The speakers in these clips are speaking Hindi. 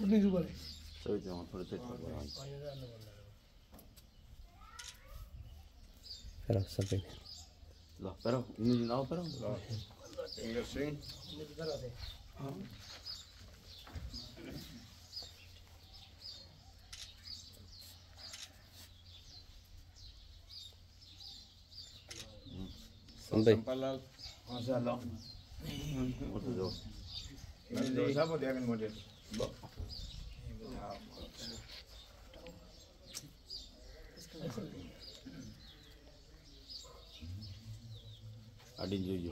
कितनी ऊपर है सही तो थोड़े से करो सब पे लो pero ini nào pero English sing sampai Sampalal माशाल्लाह itu jo ini dosa apa dia akan model adin jojo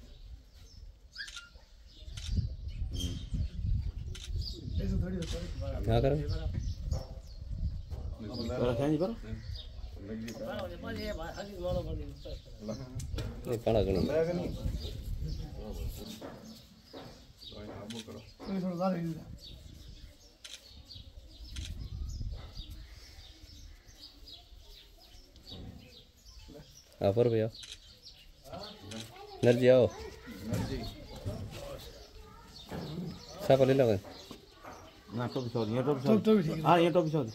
ऐसे थोड़ी होता है क्या करो pero sini pero lagi ये काला गणी lagi nih abu karo थोड़ी थोड़ा दाल है पर भैया नर्जी आओ siapa ले लो nah to bisa ini to bisa तो भी ठीक ah ini to bisa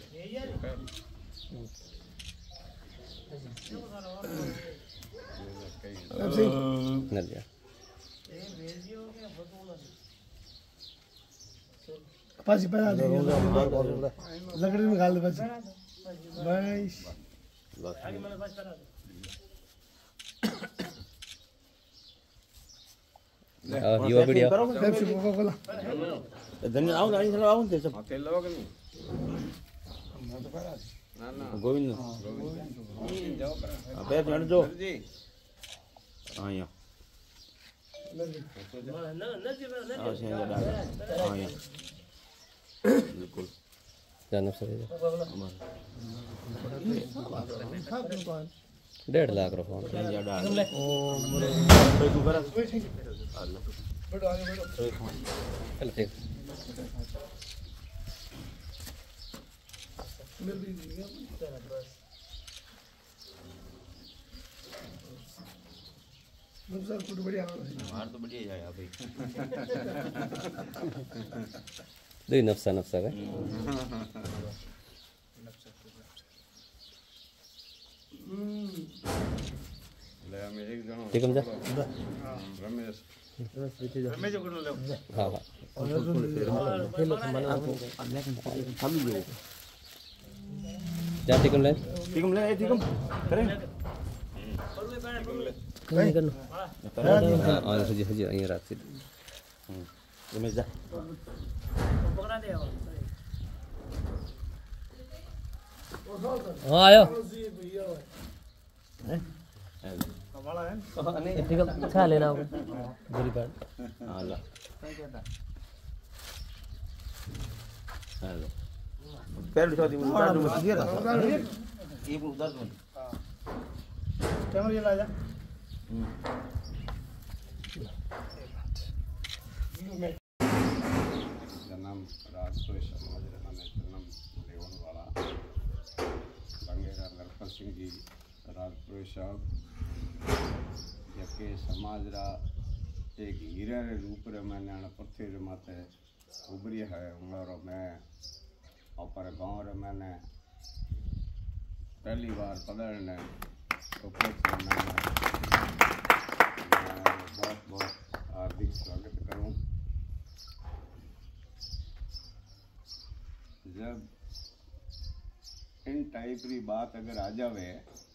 है सही नर्जी पासी पहना दे लकड़ी में डाल दे बस बस युवा video Pepsi Coca Cola dan awal dari selalu awal deh hotel lagi nih govind jawab apa ya jangan jo जी ah ya ah sini ada ah ya बिल्कुल जाना सही aman 1.5 लाख रुपए sini ada ओ itu beras बैठो आगे बैठो चल ठीक मिल भी सर कुछ बढ़िया बाहर तो बढ़िया जाए भाई दे नफ्सा नफ्सा का ले हमें एक जन ठीक है जा रमेश हाँ हाँ जा टिकम ले tikam le tikam keren नहीं करना हाँ हजी हजी ये रात से remes dah हाँ आयो ini टिकम अच्छा लेना होगा बुरी बात Allah halo Pero di udar dulu dia dah. Ibu udar dulu. Camera ये ला जा जन्म राजकोष समाज रहने जन्म लेवन वाला बंगेरा नरपत सिंह जी राजपुर साहब जबकि समाज रा एक हीरे रे रूप रे मैंने पृथ्वी रे माते उभरी है उंगारो मैं और गाँव रे मैंने पहली बार पधरने बहुत बहुत हार्दिक स्वागत करूं। जब इन टाइप की बात अगर आ जावे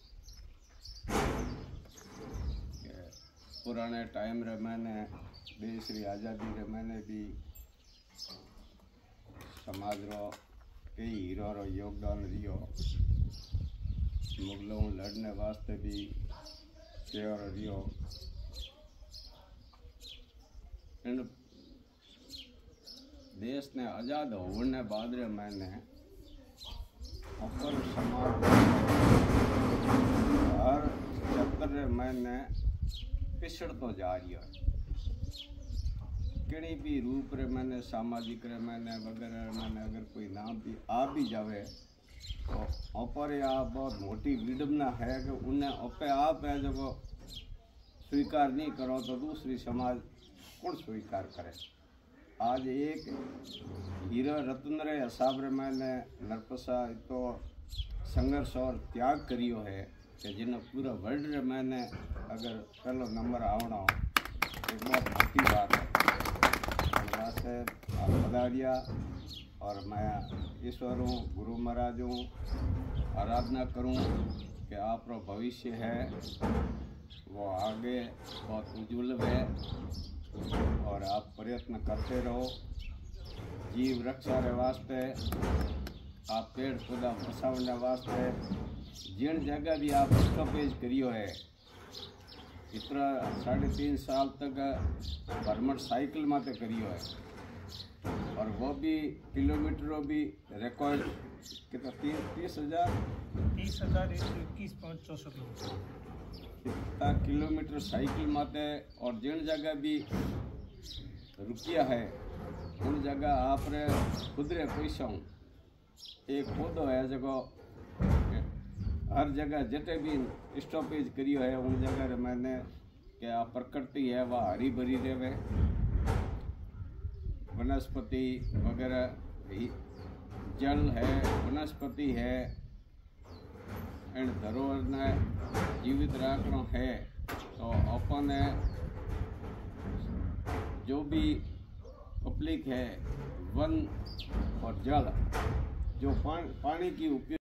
पुराने टाइम रे मैंने देश री आज़ादी रे मैंने भी समाज रो कई हीरो रो योगदान दियो मुगलों लड़ने वास्ते भी शेर दियो इन देश ने आज़ाद होने बाद रे मैंने अपर समाज हर क्षेत्र रे मैंने पिछड़ तो जा रही है कहीं भी रूप रे मैंने सामाजिक रे मैंने वगैरह मैंने अगर कोई नाम भी आ भी जावे तो ऊपर या बहुत मोटी विडम्बना है कि उन्हें अपने आप है जो स्वीकार नहीं करो तो दूसरी समाज कौन स्वीकार करे। आज एक हीरा रत्न रे हिसाब रे मैंने नरपसा तो संघर्ष और त्याग करियो है कि जिन्हें पूरा वर्ल्ड रे मैंने अगर पहला नंबर आवना एक बहुत मोटी बात है। वास्ते आप पधारिया और मैं ईश्वर हूँ, गुरु महाराज हूँ, आराधना करूँ कि आपका भविष्य है वो आगे बहुत उज्जवल है और आप प्रयत्न करते रहो। जीव रक्षा रे वास्ते आप पेड़ पौधा बचाने वास्ते जिन जगह भी आप स्टॉपेज करियो है, इतना 3.5 साल तक भ्रमण साइकिल माते करियो है और वो भी किलोमीटरों भी रिकॉर्ड कितना 30,000 किलोमीटर साइकिल माते और जिन जगह भी रुकिया है उन जगह आप रे खुद रे पैसा एक पौधो है जो हर जगह जिते भी स्टॉपेज करियो है उन जगह रे मैंने क्या प्रकृति है वह हरी भरी रहे, वनस्पति वगैरह जल है, वनस्पति है, इन धरोहर ने जीवित रखना है। तो अपन जो भी पब्लिक है वन और जल जो पानी की उपयोग